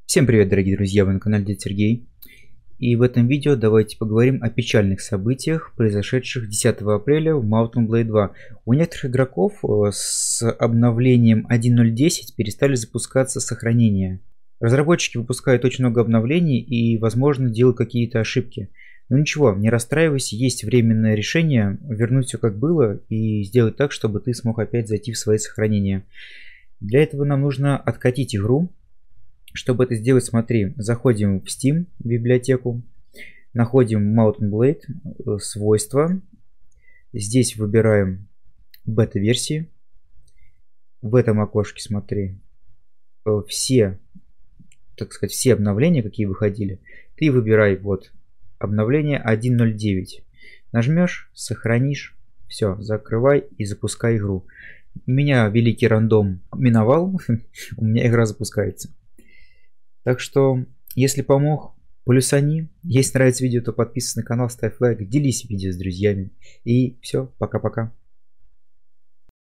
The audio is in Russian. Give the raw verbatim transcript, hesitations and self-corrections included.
Всем привет, дорогие друзья, вы на канале Дед Сергей. И в этом видео давайте поговорим о печальных событиях, произошедших десятого апреля в Mount and Blade два. У некоторых игроков с обновлением один ноль десять перестали запускаться сохранения. Разработчики выпускают очень много обновлений и, возможно, делают какие-то ошибки. Но ничего, не расстраивайся, есть временное решение вернуть все как было и сделать так, чтобы ты смог опять зайти в свои сохранения. Для этого нам нужно откатить игру. Чтобы это сделать, смотри, заходим в Steam библиотеку, находим Mount and Blade, свойства, здесь выбираем бета-версии, в этом окошке смотри, все, так сказать, все обновления, какие выходили, ты выбирай вот обновление один ноль девять, нажмешь, сохранишь, все, закрывай и запускай игру. У меня великий рандом миновал, у меня игра запускается. Так что, если помог, плюсани. Если нравится видео, то подписывайся на канал, ставь лайк, делись видео с друзьями. И все, пока-пока.